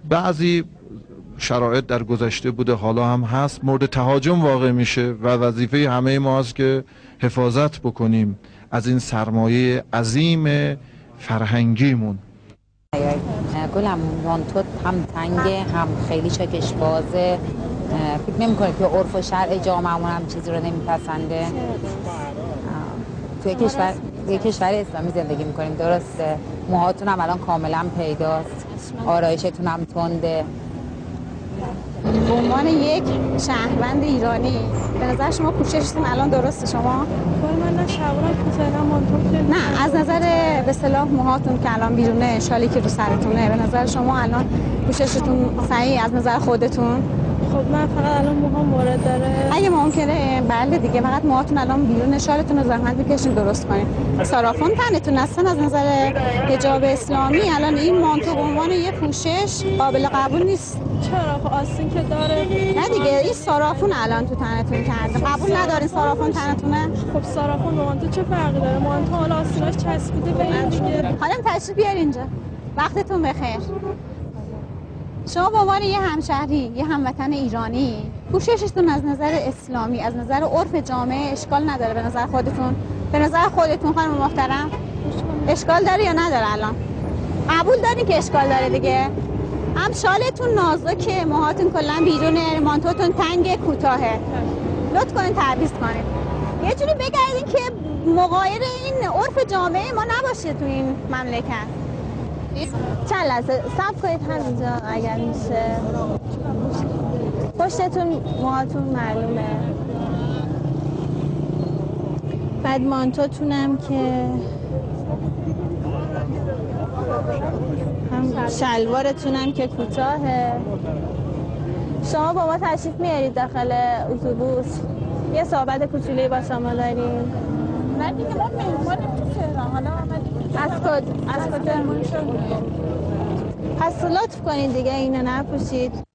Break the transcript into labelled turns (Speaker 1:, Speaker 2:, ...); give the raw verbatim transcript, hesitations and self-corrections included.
Speaker 1: بعضی شرایط در گذشته بوده، حالا هم هست، مورد تهاجم واقع میشه و وظیفه همه ما است که حفاظت بکنیم از این سرمایه عظیم فرهنگیمون.
Speaker 2: گلم مانتو هم تنگه هم خیلی چکش بازه. فکر نمی کنید که عرف و شرع جامعه‌مون هم چیزی رو نمیپسنده. توی کشور توی کشور اسلامی زندگی میکنیم، درسته؟ موهاتون هم الان کاملا پیداست، آرایشتون هم تنده.
Speaker 3: به عنوان یک شهروند ایرانی به نظر شما پوششتون الان درسته؟ شما
Speaker 4: من نه شلوارم کوتاه مانتو
Speaker 3: نه، از نظر به اصطلاح موهاتون که الان بیرونه، شالی که رو سرتونه، به نظر شما الان پوششتون صحیح از نظر خودتون؟
Speaker 4: خب من فقط الان موهام مورد داره.
Speaker 3: اگه ممکنه بله دیگه، فقط موهاتون الان بیرون، شالتون رو زحمت بکشین درست کنین. سارافون تنتون هستن از نظر حجاب اسلامی الان این مانتو به عنوان یه پوشش قابل قبول نیست.
Speaker 4: چرا؟ خب آستین که داره.
Speaker 3: نه دیگه، این سارافون الان تو تنتون کرده، قبول ندارین سارافون تنتونه؟
Speaker 4: خب سارافون با مانتو چه فرقی داره؟ مانتو حالا آستیناش چسبیده به این دیگه.
Speaker 3: حالا تشریف بیار اینجا. وقتتون بخیر. شما به عنوان یه همشهری، یه هموطن ایرانی، پوششتون از نظر اسلامی، از نظر عرف جامعه اشکال نداره به نظر خودتون؟ به نظر خودتون خانم محترم اشکال داره یا نداره؟ الان قبول دارین که اشکال داره دیگه؟ هم شالتون نازکه، موهاتون کلا بیرونه، مانتوتون تنگ کوتاهه. لطف کنین تعویض کنین. یه جوری بگردین که مغایر این عرف جامعه ما نباشه تو این مملکت.
Speaker 5: چند لحظه صبر کنید همینجا اگر میشه. پشتتون موهاتون معلومه، بعد مانتوتونم که هم شلوارتونم که کوتاهه. شما با ما تشریف میارید داخل اتوبوس، یه صحبت کوچولی با شما داریم.
Speaker 3: من دیگه ما مهمانیم تو تهران، حالا
Speaker 5: از کد از کجا مهمون شدیم؟ پس لطف کنید دیگه اینو نپوشید.